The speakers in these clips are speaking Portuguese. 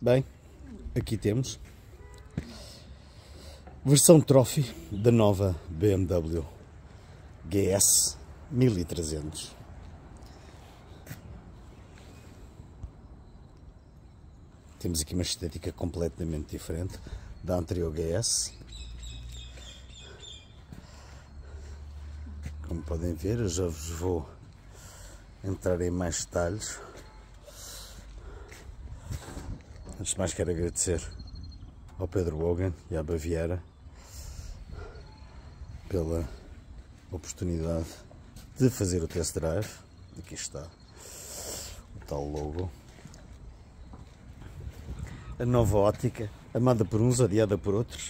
Bem, aqui temos versão Trophy da nova BMW GS 1300. Temos aqui uma estética completamente diferente da anterior GS. Como podem ver, eu já vos vou entrar em mais detalhes. Antes de mais, quero agradecer ao Pedro Hogan e à Baviera pela oportunidade de fazer o test drive. Aqui está o tal logo. A nova ótica, amada por uns, odiada por outros.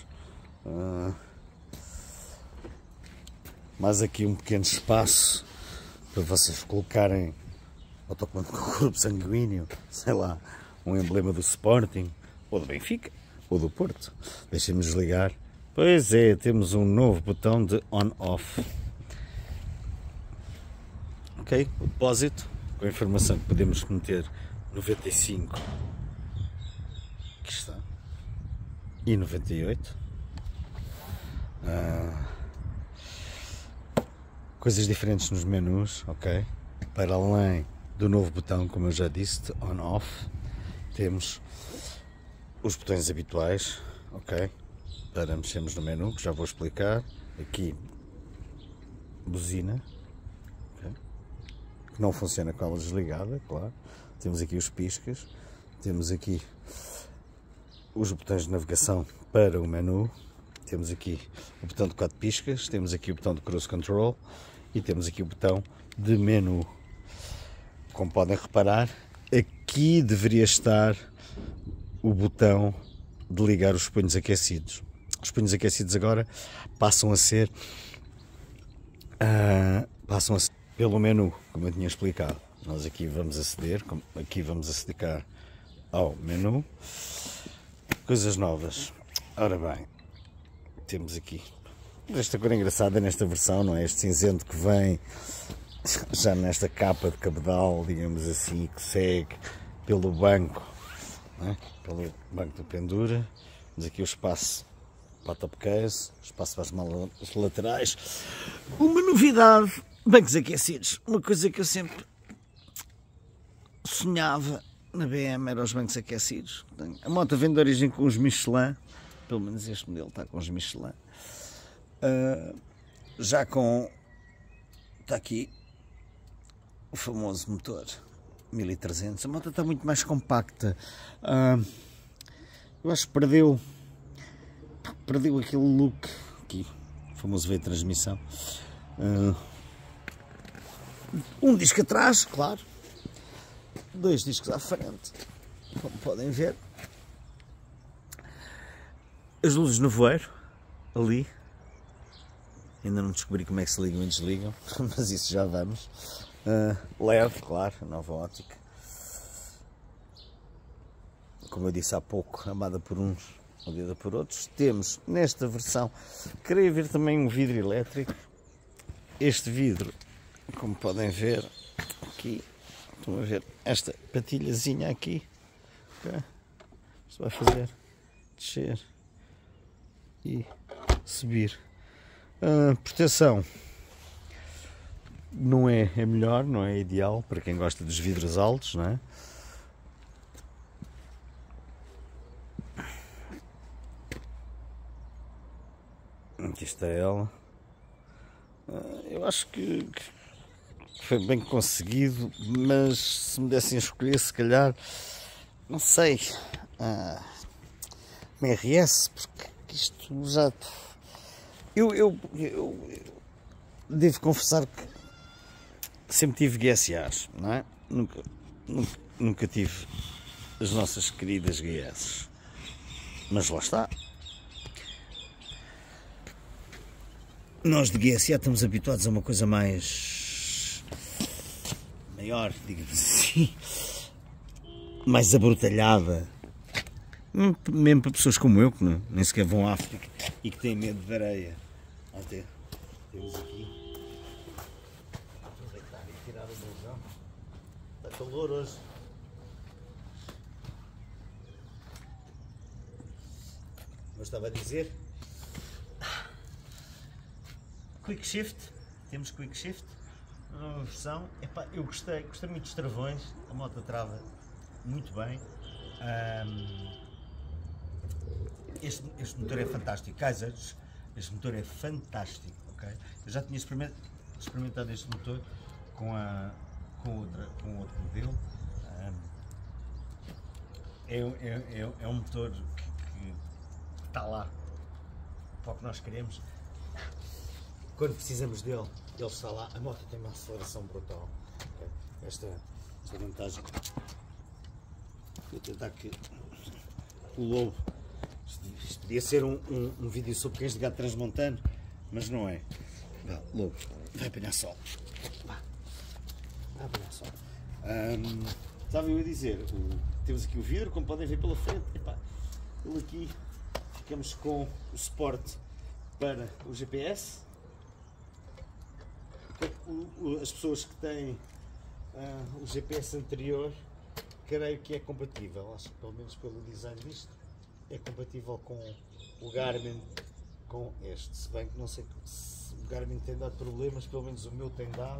Mais aqui um pequeno espaço para vocês colocarem autocolante com o grupo sanguíneo, sei lá, um emblema do Sporting, ou do Benfica, ou do Porto. Deixem-me desligar. Pois é, temos um novo botão de on-off. Ok, o depósito, com a informação que podemos meter 95, aqui está, e 98. Coisas diferentes nos menus, ok? Para além do novo botão, como eu já disse, de on-off, temos os botões habituais, ok? Para mexermos no menu, que já vou explicar. Aqui, buzina, okay? Que não funciona com ela desligada, claro. Temos aqui os piscas, temos aqui os botões de navegação para o menu, temos aqui o botão de 4 piscas, temos aqui o botão de cruise control e temos aqui o botão de menu. Como podem reparar, aqui deveria estar o botão de ligar os punhos aquecidos. Os punhos aquecidos agora passam a ser pelo menu, como eu tinha explicado. Nós aqui vamos aceder, ao menu. Coisas novas. Ora bem, temos aqui esta cor engraçada nesta versão, não é? Este cinzento que vem já nesta capa de cabedal, digamos assim, que segue pelo banco, não é? Pelo banco de pendura. Temos aqui o espaço para a top case, espaço para as malas laterais. Uma novidade, bancos aquecidos. Uma coisa que eu sempre sonhava na BM era os bancos aquecidos. A moto vem de origem com os Michelin, pelo menos este modelo está com os Michelin. Já com, está aqui o famoso motor 1300. A moto está muito mais compacta. Eu acho que perdeu aquele look aqui, o famoso veio de transmissão. Um disco atrás, claro, 2 discos à frente, como podem ver. As luzes no voeiro ali, ainda não descobri como é que se ligam e desligam, mas isso já vamos. LED, claro, a nova ótica, como eu disse há pouco, amada por uns, odiada por outros. Temos nesta versão, queria ver também um vidro elétrico. Este vidro, como podem ver aqui, estão a ver esta patilhazinha aqui, okay? Isto vai fazer descer e subir. Proteção não é a melhor, não é ideal para quem gosta dos vidros altos, não é? Aqui está ela. Eu acho que foi bem conseguido, mas se me dessem a escolher, se calhar, não sei, uma RS, porque isto já... Eu devo confessar que sempre tive GSAs, não é? Nunca tive as nossas queridas GS, mas lá está. Nós de GSA estamos habituados a uma coisa maior, digamos assim, mais abrutalhada, mesmo para pessoas como eu, que nem sequer vão à África e que têm medo de areia. Até temos aqui, vou deitar e tirar o beijão, está calor hoje. eu estava a dizer, Quick Shift, temos Quick Shift, nova versão. Epá, eu gostei muito dos travões, a moto trava muito bem. Este motor é fantástico, Kaiser, este motor é fantástico, ok? Eu já tinha experimentado este motor com outro modelo. É um motor que está lá para o que nós queremos. Quando precisamos dele, ele está lá. A moto tem uma aceleração brutal. Okay? Esta vantagem. Vou tentar que o lobo. Isto podia ser um vídeo sobre cães de gato transmontano, mas não é. Vá, lobo, vai apanhar sol. Vai apanhar sol. Estava eu a dizer, temos aqui o vidro, como podem ver pela frente. Epá, ele aqui, ficamos com o suporte para o GPS. As pessoas que têm o GPS anterior, creio que é compatível. Acho que pelo menos pelo design disto é compatível com o Garmin, com este. Se bem que não sei se o Garmin tem dado problemas, pelo menos o meu tem dado.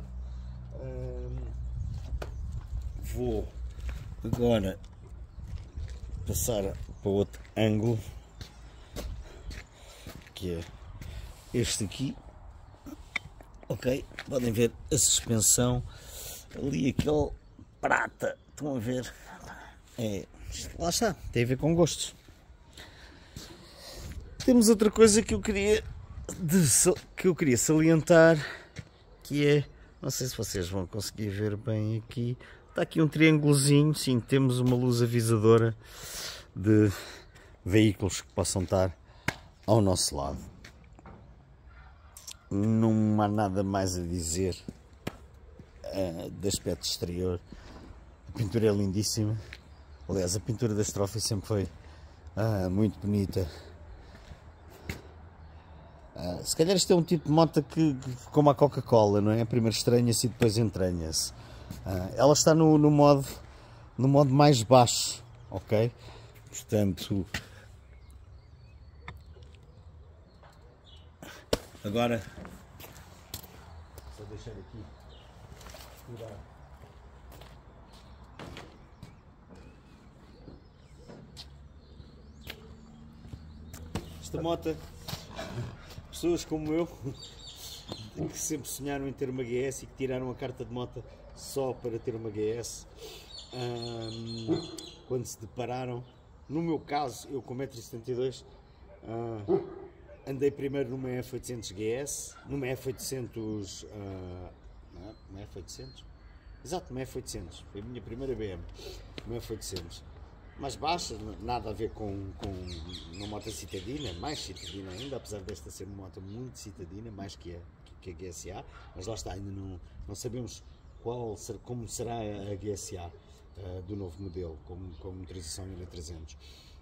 Vou agora passar para outro ângulo, que é este aqui. Ok, podem ver a suspensão ali, aquele prata, estão a ver? Lá está, tem a ver com gostos. Temos outra coisa que eu queria salientar, que é, não sei se vocês vão conseguir ver bem aqui, está aqui um triângulozinho. Sim, temos uma luz avisadora de veículos que possam estar ao nosso lado. Não há nada mais a dizer do aspecto exterior. A pintura é lindíssima. Aliás, a pintura da Strophy sempre foi muito bonita. Se calhar isto é um tipo de moto que como a Coca-Cola, não é? Primeiro estranha-se e depois entranha-se. Ela está no modo mais baixo, ok? Portanto, agora vou deixar aqui virar. Esta moto, pessoas como eu, que sempre sonharam em ter uma GS e que tiraram a carta de moto só para ter uma GS, quando se depararam, no meu caso, eu com 1,72 m, andei primeiro numa F800 GS, numa F800, uma F800? Exato, uma F800, foi a minha primeira BM, uma F800. Mais baixa, nada a ver com uma moto citadina, mais citadina ainda, apesar desta ser uma moto muito citadina, mais que a GSA, mas lá está, ainda não sabemos como será a GSA do novo modelo, com motorização 1300.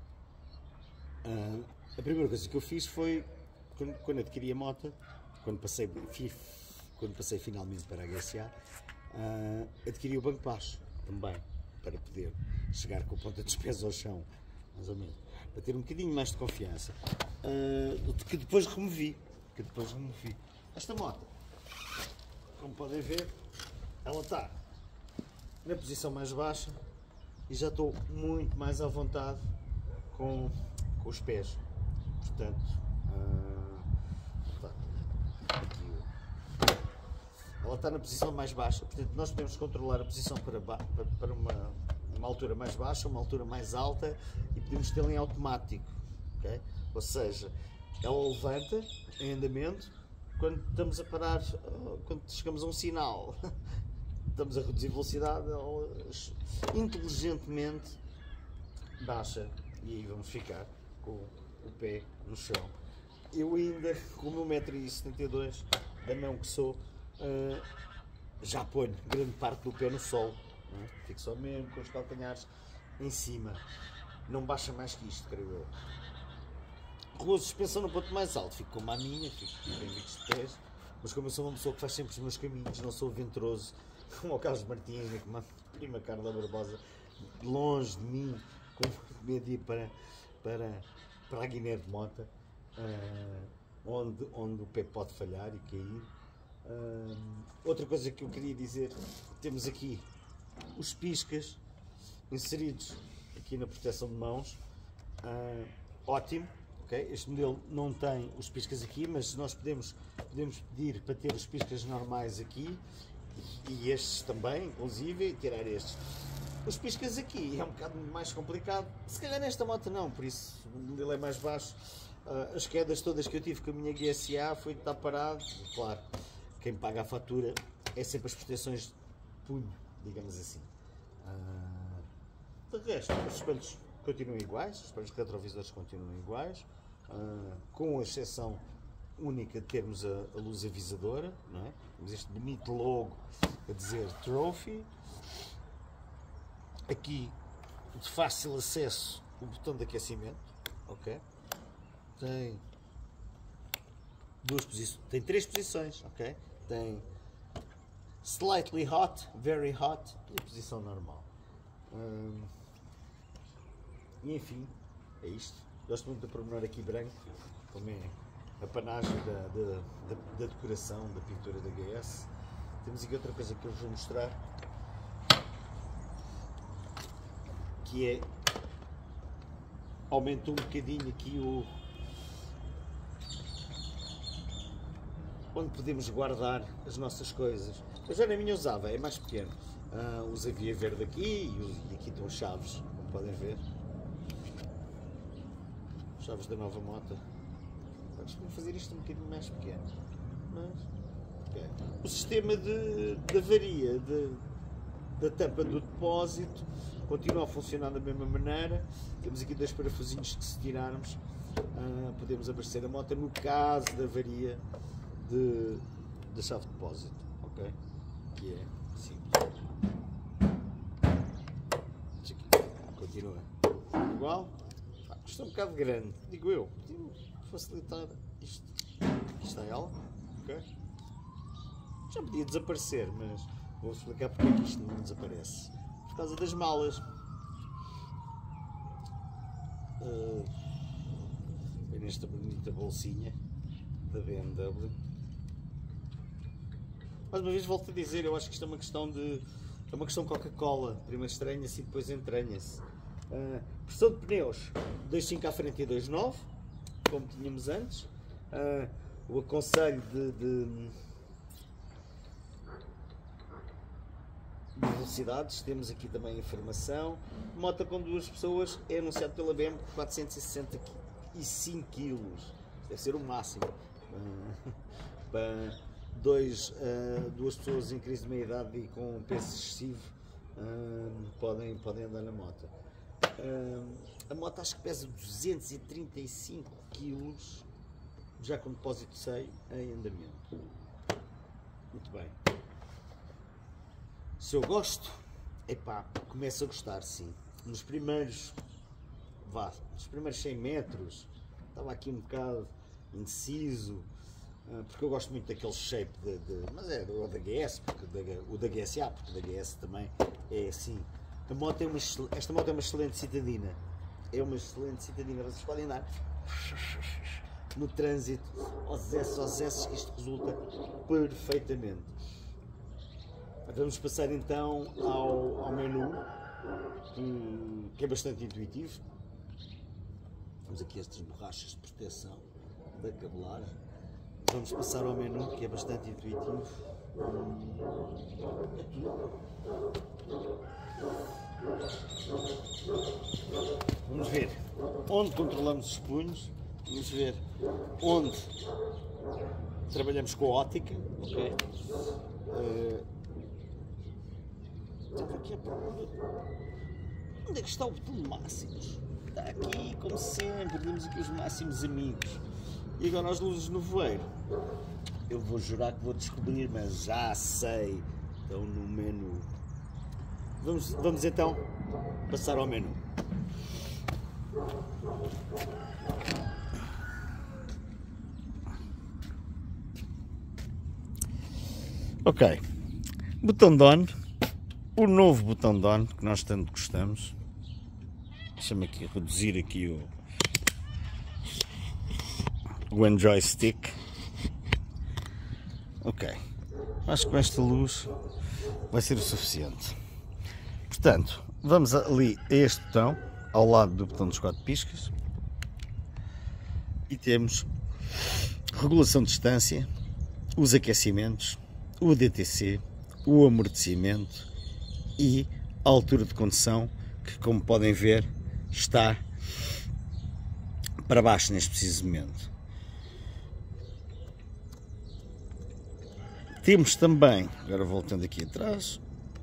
A primeira coisa que eu fiz foi, quando adquiri a moto, quando passei finalmente para a GSA, adquiri o banco baixo também, para poder chegar com a ponta dos pés ao chão, mais ou menos, para ter um bocadinho mais de confiança, que depois removi. Esta moto, como podem ver, ela está na posição mais baixa e já estou muito mais à vontade com os pés. Portanto, ela está na posição mais baixa, portanto nós podemos controlar a posição para uma altura mais baixa, uma altura mais alta, e podemos tê-la em automático, okay? Ou seja, ela levanta em andamento quando estamos a parar, quando chegamos a um sinal, estamos a reduzir velocidade, ela inteligentemente baixa e aí vamos ficar com o pé no chão. Eu ainda, com o meu 1,72 m, da mão que sou, já ponho grande parte do pé no solo, não é? Fico só mesmo com os calcanhares em cima, não baixa mais que isto, creio eu. Com a suspensão no ponto mais alto, fico como a minha, fico bem amigos de pés, mas como eu sou uma pessoa que faz sempre os meus caminhos, não sou ventroso, como o Carlos Martins, nem como a prima Carla Barbosa, longe de mim, com medo de ir para para a Guiné de Mota, onde o pé pode falhar e cair. Outra coisa que eu queria dizer, temos aqui os piscas inseridos aqui na proteção de mãos, ótimo, okay? Este modelo não tem os piscas aqui, mas nós podemos pedir para ter os piscas normais aqui e estes também, inclusive, e tirar estes. Os piscas aqui é um bocado mais complicado, se calhar nesta moto não, por isso o modelo é mais baixo. As quedas todas que eu tive com a minha GSA foi de estar parado, claro, quem paga a fatura é sempre as proteções de punho, digamos assim. De resto, os espelhos continuam iguais, os espelhos retrovisores continuam iguais, com a exceção única de termos a luz avisadora, não é? Temos este bonito logo a dizer Trophy. Aqui, de fácil acesso, o botão de aquecimento, ok? Tem três posições, ok? Tem slightly hot, very hot e a posição normal. E enfim, é isto. Gosto muito do pormenor aqui branco, também a panagem da decoração, da pintura da GS. Temos aqui outra coisa que eu vos vou mostrar, que é, aumentou um bocadinho aqui onde podemos guardar as nossas coisas. Eu já na minha usava, é mais pequeno. Usa via verde aqui e aqui estão chaves, como podem ver. Chaves da nova moto. Costumo fazer isto um bocadinho mais pequeno, mas okay. O sistema de avaria da tampa do depósito continua a funcionar da mesma maneira. Temos aqui dois parafusinhos que, se tirarmos, podemos abastecer a moto no caso da avaria da chave de depósito, ok? Que é simples. Isto aqui continua igual. Isto é um bocado grande, digo eu. Podia facilitar isto. Aqui está ela, ok? Já podia desaparecer, mas vou explicar porque é que isto não desaparece. Por causa das malas. Vem nesta bonita bolsinha da BMW. Mais uma vez volto a dizer, eu acho que isto é uma questão Coca-Cola. Primeiro estranha-se e depois entranha-se. Pressão de pneus 2.5 à frente e 2.9, como tínhamos antes. O aconselho de velocidades, temos aqui também a informação. Moto com duas pessoas é anunciado pela BMW 465 kg, deve ser o máximo. Para duas pessoas em crise de meia-idade e com peso excessivo, podem andar na moto. A moto acho que pesa 235 kg, já com depósito cheio em andamento. Muito bem. Se eu gosto, epá, começo a gostar, sim. Nos primeiros 100 metros, estava aqui um bocado indeciso, porque eu gosto muito daquele shape mas é o da GS, o da GSA, porque o da GS também é assim. Esta moto é uma excelente citadina. É uma excelente citadina. Vocês podem andar no trânsito, aos S, que isto resulta perfeitamente. Vamos passar então ao menu, que é bastante intuitivo. Temos aqui estas borrachas de proteção da cabelar. Vamos passar ao menu, que é bastante intuitivo. Vamos ver onde controlamos os punhos. Vamos ver onde trabalhamos com a ótica, ok? Estava aqui a procura. Onde é que está o botão de máximos? Está aqui, como sempre, temos aqui os máximos amigos. E agora as luzes no voeiro. Eu vou jurar que vou descobrir, mas já sei. Estão no menu. Vamos então passar ao menu. Ok. Botão de on. O novo botão de on, que nós tanto gostamos. Deixa-me aqui reduzir aqui o Enjoy Stick. Ok, acho que com esta luz vai ser o suficiente. Portanto, vamos ali a este botão, ao lado do botão dos 4 piscas, e temos regulação de distância, os aquecimentos, o DTC, o amortecimento e a altura de condução, que, como podem ver, está para baixo neste preciso momento. Temos também, agora voltando aqui atrás,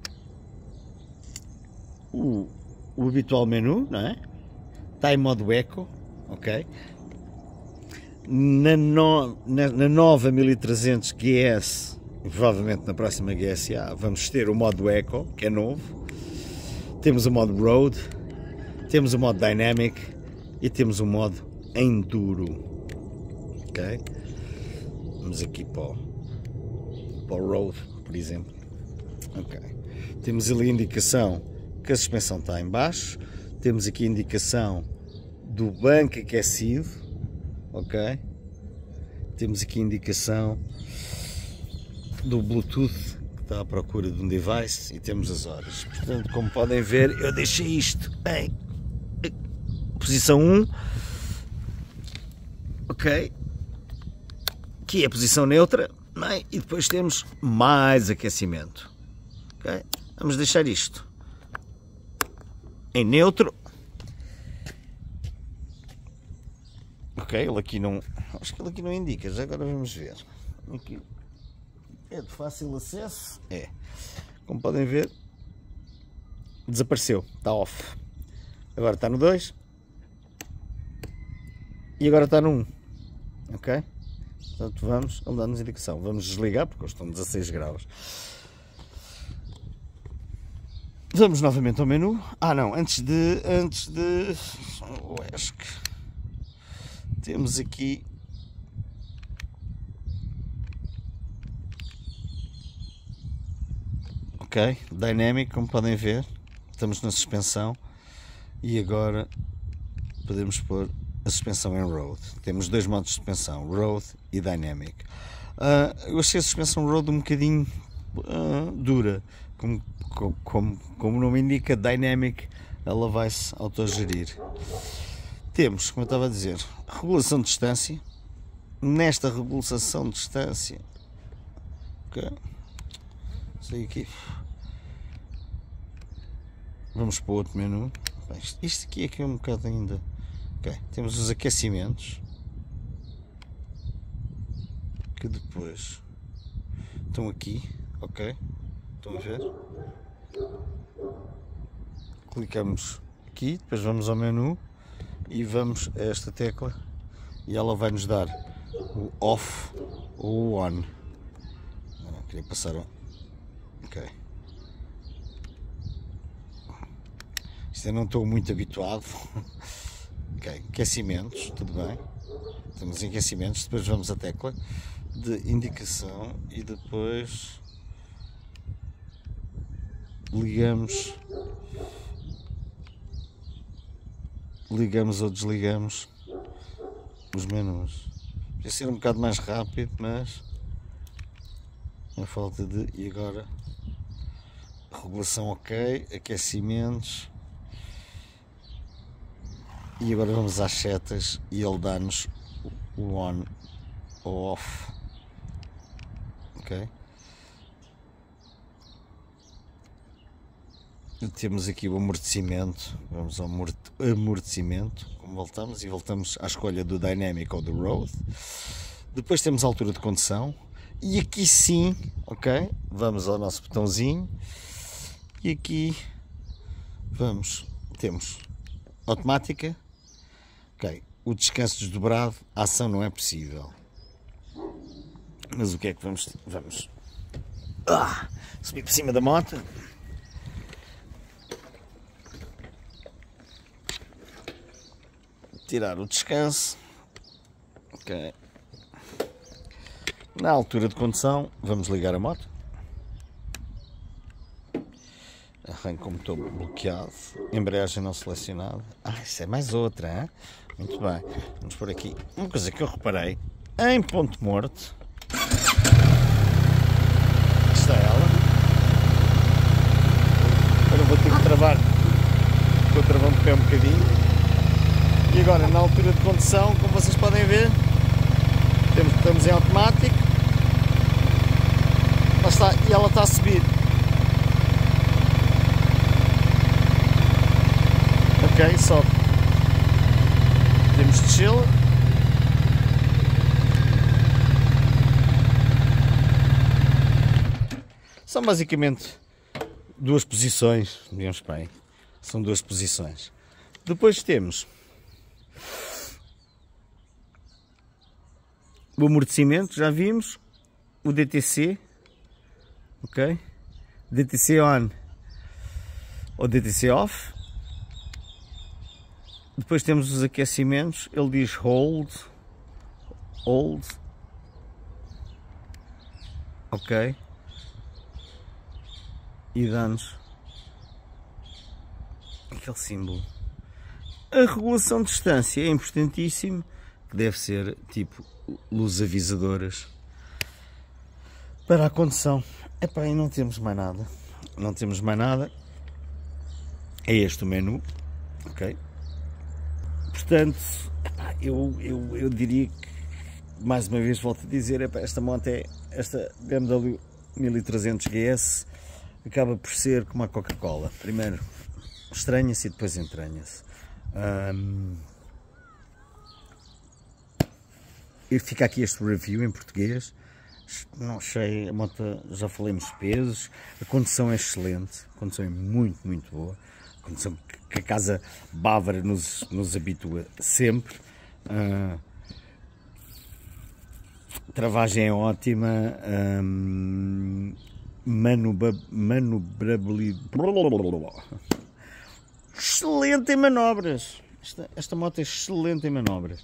o habitual menu, não é? Está em modo Eco, ok? Na nova 1300 GS, provavelmente na próxima GSA, vamos ter o modo Eco, que é novo. Temos o modo Road, temos o modo Dynamic e temos o modo Enduro, ok? Vamos aqui para o Road, por exemplo, ok? Temos ali a indicação que a suspensão está em baixo, temos aqui a indicação do banco aquecido, ok? Temos aqui a indicação do Bluetooth, que está à procura de um device, e temos as horas. Portanto, como podem ver, eu deixei isto em posição 1, ok? Aqui é a posição neutra, bem, e depois temos mais aquecimento, ok? Vamos deixar isto em neutro. Ok, ele aqui não, acho que ele aqui não indica, já agora vamos ver. Aqui é de fácil acesso, é. Como podem ver, desapareceu, está off. Agora está no 2 e agora está no 1, ok? Portanto, vamos, ele dá-nos indicação. Vamos desligar porque hoje estão 16 graus. Vamos novamente ao menu. Ah não, antes de acho que temos aqui ok, Dynamic, como podem ver, estamos na suspensão e agora podemos pôr a suspensão em Road. Temos dois modos de suspensão, Road e Dynamic. Eu achei a suspensão Road um bocadinho dura, como o nome indica, Dynamic, ela vai-se autogerir. Temos, como eu estava a dizer, regulação de distância. Nesta regulação de distância, ok, sei aqui, vamos para o outro menu. Isto aqui é que é um bocado ainda, ok, temos os aquecimentos, que depois estão aqui, ok, estão a ver? Clicamos aqui, depois vamos ao menu e vamos a esta tecla e ela vai nos dar o off ou o on. Queria passar o... ok, isto eu não estou muito habituado. Ok, aquecimentos, tudo bem, temos aquecimentos, depois vamos à tecla de indicação e depois ligamos ou desligamos os menus. Podia ser um bocado mais rápido, mas a falta de... e agora regulação ok, aquecimentos, e agora vamos às setas e ele dá-nos o on ou off, ok? Temos aqui o amortecimento, vamos ao amortecimento, como voltamos à escolha do Dynamic ou do Road. Depois temos a altura de condução e aqui sim, ok, vamos ao nosso botãozinho e aqui temos automática, ok, o descanso desdobrado, a ação não é possível. Mas o que é que vamos subir por cima da moto. Tirar o descanso, ok. Na altura de condução vamos ligar a moto. Arranco como estou bloqueado, embreagem não selecionada. Isso é mais outra, hein? Muito bem. Vamos por aqui uma coisa que eu reparei em ponto morto. Aqui está ela. Agora vou ter que travar. Estou travando o pé um bocadinho. E agora, na altura de condução, como vocês podem ver, estamos em automático. Lá está, e ela está a subir. Ok, sobe. Podemos descê-la. São basicamente duas posições, digamos bem. São duas posições. Depois temos o amortecimento, já vimos. O DTC, ok? DTC on ou DTC off. Depois temos os aquecimentos. Ele diz hold, ok? E dá-nos aquele símbolo. A regulação de distância é importantíssimo, que deve ser tipo luzes avisadoras para a condução. Epá, e não temos mais nada. Não temos mais nada. É este o menu, ok? Portanto, epá, eu diria que, mais uma vez volto a dizer, epá, esta moto é, esta BMW 1300 GS acaba por ser como a Coca-Cola. Primeiro estranha-se e depois entranha-se. Fica aqui este review em português. Não sei, a moto, já falei nos pesos, a condução é excelente, a condução é muito, muito boa, a condução que a casa bávara nos habitua sempre. Travagem é ótima, manobrabilidade, excelente em manobras. Esta moto é excelente em manobras.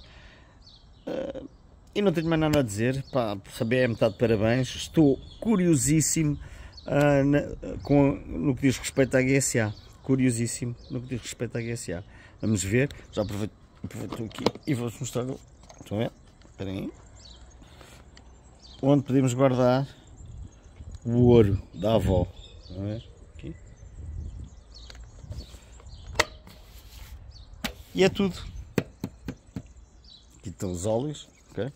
E não tenho mais nada a dizer. Pá, a BM está de parabéns. Estou curiosíssimo no que diz respeito à GSA. Curiosíssimo no que diz respeito à GSA. Vamos ver. Já aproveito aqui e vou-vos mostrar. Estão a ver? Espera aí. Onde podemos guardar o ouro da avó. Estão a ver? Aqui. E é tudo. Aqui estão os óleos. Okay.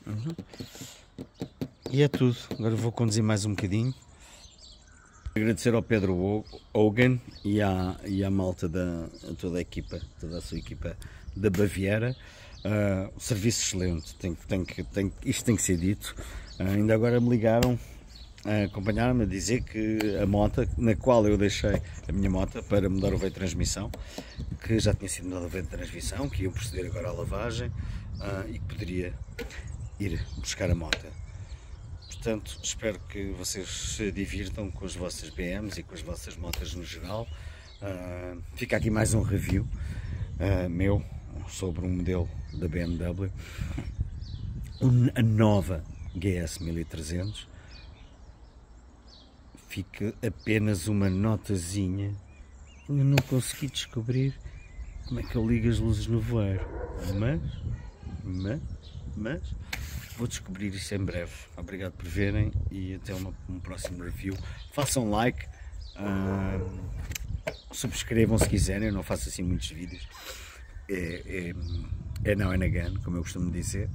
E é tudo. Agora vou conduzir mais um bocadinho. Agradecer ao Pedro Hogan e à malta a toda a sua equipa da Baviera. O serviço excelente, isto tem que ser dito. Ainda agora me ligaram a acompanhar-me, a dizer que a moto na qual eu deixei a minha moto para mudar o veio de transmissão, que já tinha sido mudado o veio de transmissão, que iam proceder agora à lavagem e que poderia ir buscar a moto. Portanto, espero que vocês se divirtam com as vossas BMs e com as vossas motas no geral. Fica aqui mais um review meu sobre um modelo da BMW, a nova GS 1300. Fica apenas uma notazinha. Ainda não consegui descobrir como é que eu ligo as luzes no voeiro, mas vou descobrir isso em breve. Obrigado por verem e até um próximo review. Façam like, subscrevam se quiserem. Eu não faço assim muitos vídeos, é now and again, como eu costumo dizer.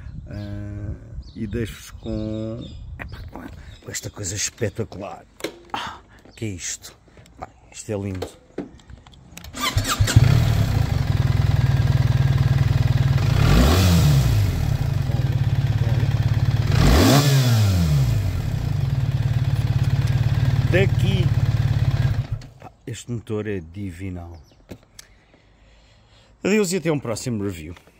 E deixo-vos com esta coisa espetacular. Que é isto? Isto é lindo. Daqui, este motor é divinal. Adeus e até um próximo review.